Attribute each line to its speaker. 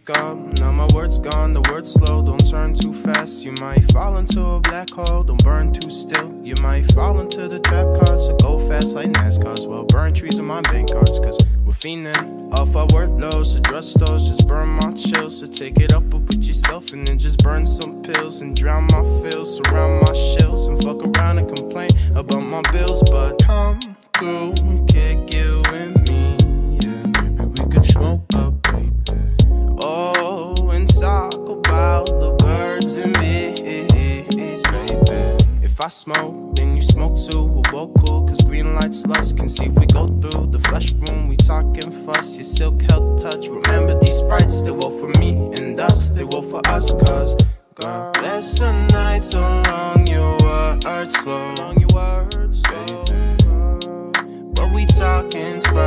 Speaker 1: wake up, now my word's gone, the word's slow. Don't turn too fast, you might fall into a black hole. Don't burn too still, you might fall into the trap cards. So go fast like NASCARs, well burn trees on my bank cards. Cause we're fiending off our workloads, the drugstores just burn my chills. So take it up with yourself and then just burn some pills and drown my feels, surround my shills and fuck around and complain about my bills. But come through, kick you and me, yeah, maybe we could smoke up, baby. Oh, and talk about the birds and bees, baby. If I smoke, then you smoke too, we're both cool. Cause green lights lust, can see if we go through the flesh room. We talking fuss, your silk health touch. Remember these sprites, they will for me and us, they will for us. Cause girl, bless the night so long, your words slow, baby. But we talking sprites.